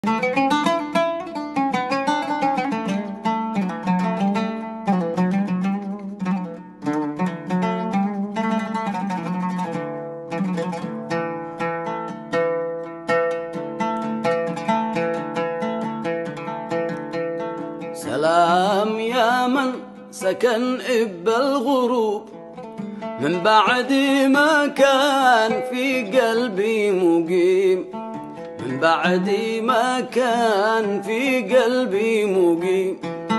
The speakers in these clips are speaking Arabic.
سلام يا من سكن إب الغروب من بعد ما كان في قلبي مقيم، من بعد ما كان في قلبي مقيم.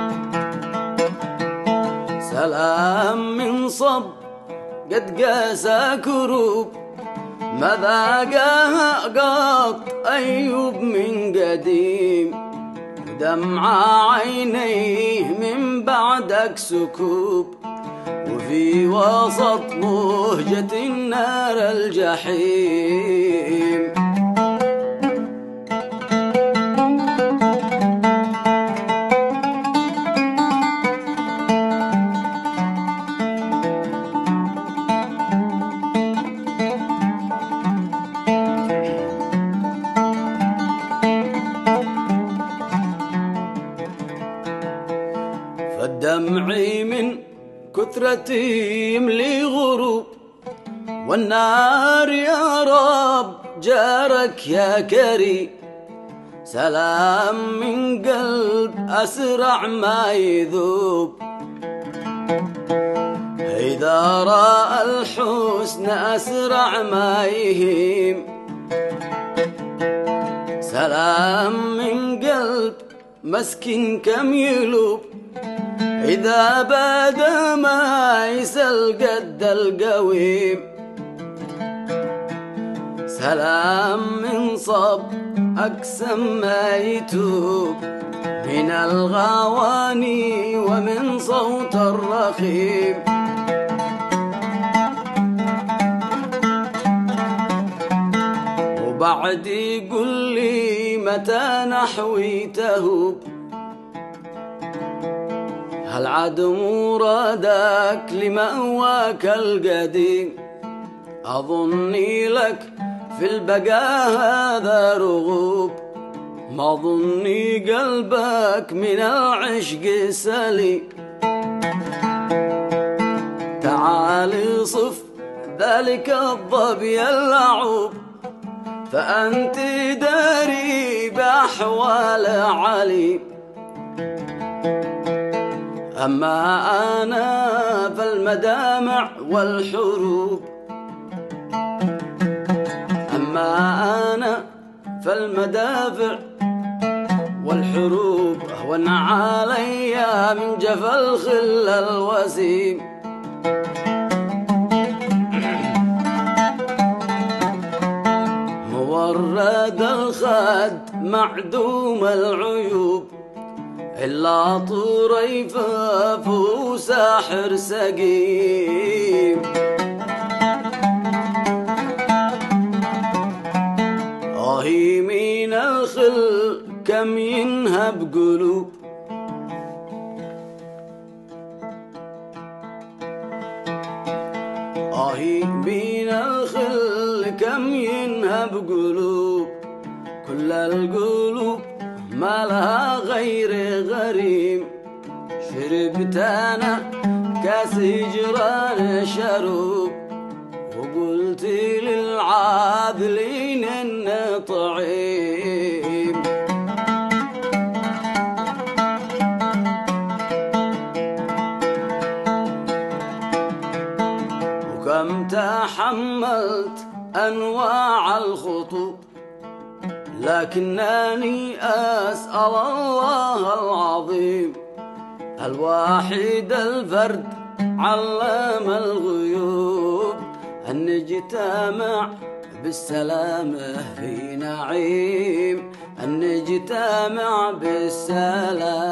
سلام من صب قد قاسى كروب ما ذاقها قط أيوب من قديم، دمع عينيه من بعدك سكوب، وفي وسط مهجة النار الجحيم. فالدمع من كثرتي يملي غروب، والنار يا رب جارك يا كريم. سلام من قلب أسرع ما يذوب، إذا رأى الحسن أسرع ما يهيم. سلام من قلب مسكين كم يلوب، إذا بدا ما يسل قد القويم. سلام من صب أقسم ما يتوب، من الغواني ومن صوت الرخيم. وبعد يقول لي متى نحوي تهوب، هل عاد مرادك لمأواك القديم؟ أظني لك في البقاء هذا رغوب، ما ظني قلبك من العشق سليم. تعال صف ذلك الظبي اللعوب، فأنت داري بأحوال عليم. أما أنا فالمدامع والحروب، أما أنا فالمدافع والحروب، أهون علي من جفا الخل الوسيم. مورد الخد معدوم العيوب، إلا طريفة وساحر سقيم. آهي من الخل كم ينهب قلوب، آهي من الخل كم ينهب قلوب. كل القلوب ما لها غير غريم، شربت أنا كاس جيران شروب، وقلت للعاذلين إن طعيم. وكم تحملت أنواع الخطوب، لكنني أسأل الله العظيم الواحد الفرد علام الغيوب، أن نجتمع بالسلامة في نعيم، أن نجتمع بالسلام.